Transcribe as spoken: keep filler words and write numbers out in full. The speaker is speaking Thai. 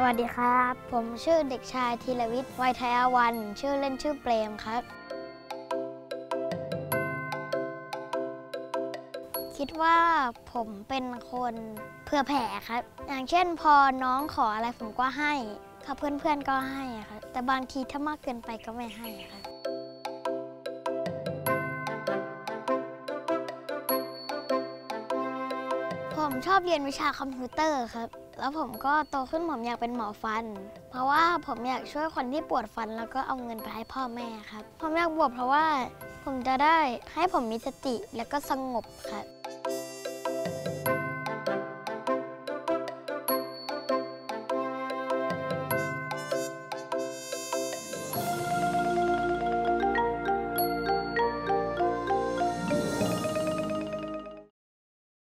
วัสดีครับผมชื่อเด็กชายธีรวิทย์วัยทยาวันชื่อเล่นชื่อเปรมครับคิดว่าผมเป็นคนเผื่อแผ่ครับอย่างเช่นพอน้องขออะไรผมก็ให้ถ้าเพื่อนๆก็ให้ครับแต่บางทีถ้ามากเกินไปก็ไม่ให้ครับผมชอบเรียนวิชาคอมพิวเตอร์ครับแล้วผมก็โตขึ้นผมอยากเป็นหมอฟันเพราะว่าผมอยากช่วยคนที่ปวดฟันแล้วก็เอาเงินไปให้พ่อแม่ครับผมอยากบวชเพราะว่าผมจะได้ให้ผมมีสติและก็สงบครับ